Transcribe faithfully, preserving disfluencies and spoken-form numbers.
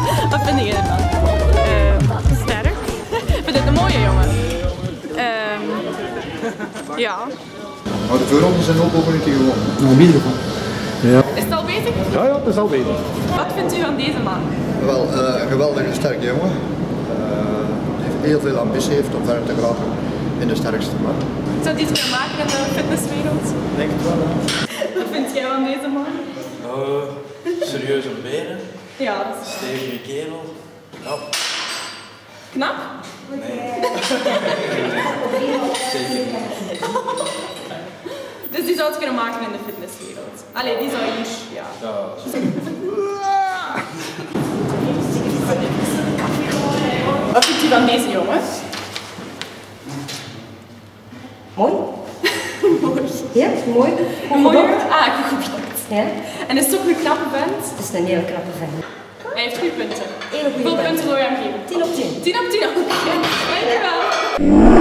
Wat vind je ervan? Uh, sterk. Vind je het een mooie jongen? Um, ja. Nou, de voorrondes zijn ook over een keer gewonnen. Nou, in ieder geval. Ja. Is het al bezig? Ja, ja, het is al bezig. Wat vindt u van deze man? Wel, uh, een geweldige sterke jongen. Uh, die heel veel ambitie heeft om verder te geraken in de sterkste man. Zou die iets kunnen maken in de fitnesswereld? Denk het wel, ja. Wat vind jij van deze man? Oh, serieuze benen. Ja, dat is stevige kerel. Ja. Knap? Nee. Zeker niet. Dus die zou het kunnen maken in de fitnesswereld. Allee, die zou hier, ja. Ja. Wat vindt u van deze jongen? Mooi. Mooi. Ja, mooi. Mooi? Ah, goed. Ja. En is het ook een knappe vent? Het is een hele knappe vent. Hij heeft goede punten. Hele goede Hoeveel punten. punten wil je hem geven? tien op tien. tien op tien, oké. Dankjewel.